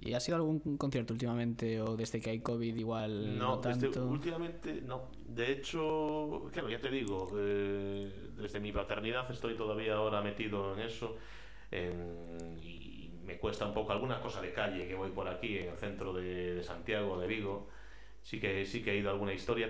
¿Y ha sido algún concierto últimamente o desde que hay COVID igual no tanto? Últimamente no. De hecho, claro, ya te digo, desde mi paternidad estoy todavía ahora metido en eso, y me cuesta un poco alguna cosa de calle que voy por aquí en el centro de Santiago, de Vigo. Sí que he ido a alguna historia,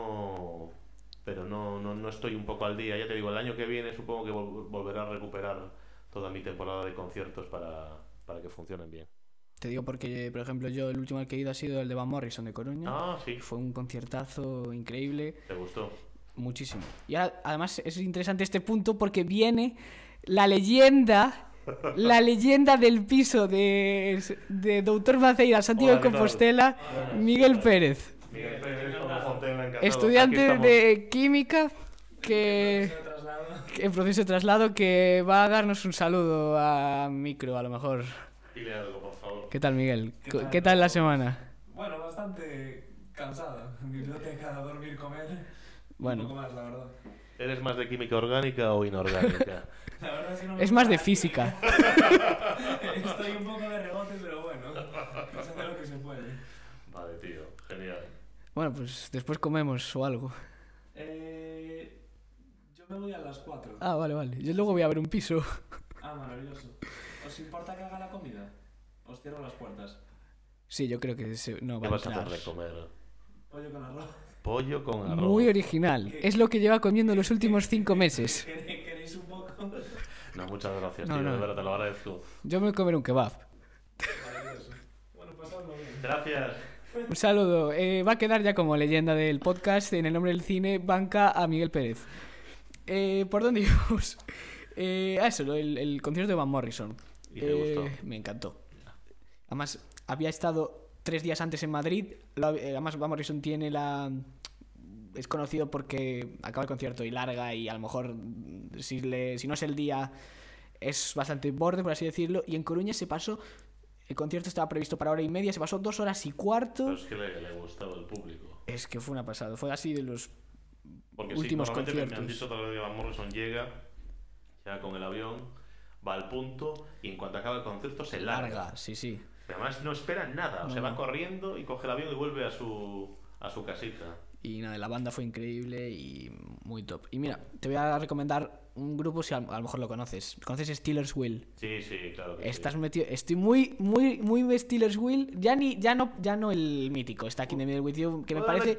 pero no estoy un poco al día. Ya te digo, el año que viene supongo que volveré a recuperar toda mi temporada de conciertos para que funcionen bien. Te digo porque, por ejemplo, yo el último al que he ido ha sido el de Van Morrison de Coruña. Ah, sí. Fue un conciertazo increíble. ¿Te gustó? Muchísimo. Y ahora, además es interesante este punto porque viene la leyenda del piso de Doutor Maceira, Santiago de Compostela, Miguel Pérez. Miguel Pérez, como Fontaine, encantado. Estudiante de química que en proceso de traslado, que va a darnos un saludo a micro, a lo mejor. Dile algo, por favor. ¿Qué tal, Miguel? ¿Qué tal la semana? Bueno, bastante cansado. Biblioteca, dormir, comer. Bueno. Un poco más, la verdad. ¿Eres más de química orgánica o inorgánica? La verdad es que no me Es más de física. Estoy un poco de rebote, pero bueno. Se hace lo que se puede. Vale, tío. Genial. Bueno, pues después comemos o algo. Yo me voy a las 4. Ah, vale. Yo luego voy a ver un piso. Ah, maravilloso. ¿Os importa que haga la comida? Os cierro las puertas. Sí, yo creo que no va ¿Qué a vas a entrar. hacer de comer? Pollo con arroz. Pollo con arroz. Muy original. Es lo que lleva comiendo los últimos 5 meses. ¿Queréis un poco? No, muchas gracias, No, tío. no. De verdad, te lo agradezco. Yo me voy a comer un kebab. Maravilloso. Bueno, pasadlo bien. Gracias. Un saludo. Va a quedar ya como leyenda del podcast, en el nombre del cine, banca a Miguel Pérez. ¿Por dónde íbamos? Eso, el concierto de Van Morrison. ¿Y te gustó? Me encantó. Además, había estado 3 días antes en Madrid. Además, Van Morrison es conocido porque acaba el concierto y larga, y a lo mejor si no es el día es bastante borde, por así decirlo. Y en Coruña se pasó, el concierto estaba previsto para 1 hora y media, se pasó 2 horas y cuarto. Pero es que le gustaba al público. Es que fue una pasada, fue así de los Porque últimos sí, normalmente conciertos. me han dicho otra vez que Van Morrison llega con el avión, va al punto y en cuanto acaba el concierto se larga. Sí. Pero además no espera nada, No, se va no. corriendo y coge el avión y vuelve a su casita. Y nada, la banda fue increíble y muy top. Y mira, te voy a recomendar un grupo, si a lo mejor lo conoces. ¿Conoces Steelers Wheel? Sí, claro que Estás sí. metido. Estoy muy de Steelers Wheel. Ya no el mítico, está aquí in the middle with you, que me parece.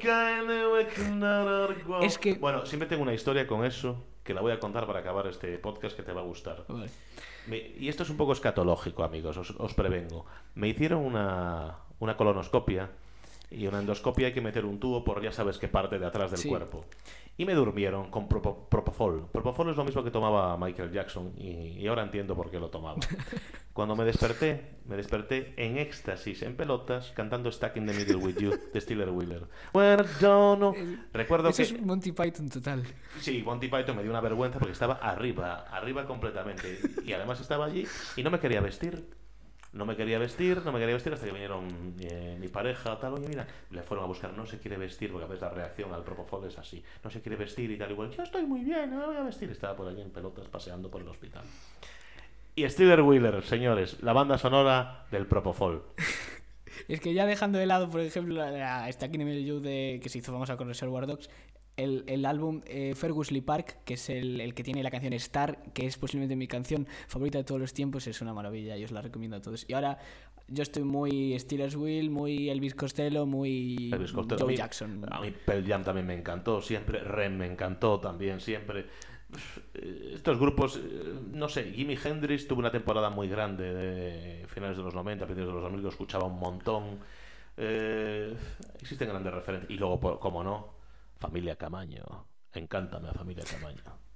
Es que. Bueno, siempre tengo una historia con eso que la voy a contar para acabar este podcast, que te va a gustar. Vale. Y esto es un poco escatológico, amigos, os prevengo. Me hicieron una colonoscopia, y una endoscopia hay que meter un tubo por ya sabes qué parte de atrás del Sí. cuerpo. Y me durmieron con Propofol. Propofol es lo mismo que tomaba Michael Jackson, y ahora entiendo por qué lo tomaba. Cuando me desperté en éxtasis, en pelotas, cantando Stuck in the Middle with You de Steeler Wheeler. Bueno, yo no. Recuerdo Eso que... es Monty Python total. Sí, Monty Python me dio una vergüenza porque estaba arriba completamente. Y además estaba allí y no me quería vestir. No me quería vestir hasta que vinieron mi pareja, tal. Oye, mira, le fueron a buscar, no se quiere vestir, porque a veces la reacción al Propofol es así. No se quiere vestir y tal, igual. Yo estoy muy bien, no me voy a vestir. Estaba por allí en pelotas paseando por el hospital. Y Steeler Wheeler, señores, la banda sonora del Propofol. Es que ya dejando de lado, por ejemplo, está aquí in the middle with you, que se hizo famosa con Reservoir Dogs. El álbum Fergus Lee Park, que es el que tiene la canción Star, que es posiblemente mi canción favorita de todos los tiempos, es una maravilla y os la recomiendo a todos. Y ahora yo estoy muy Steelers Wheel, muy Elvis Costello, muy Elvis Costello. Joe Jackson. A mí Pearl Jam también me encantó, siempre. Rem me encantó también, siempre. Estos grupos, no sé, Jimi Hendrix tuvo una temporada muy grande de finales de los 90, principios de los 2000, lo escuchaba un montón. Existen grandes referentes. Y luego, como no, Familia Camaño. Encántame a Familia Camaño.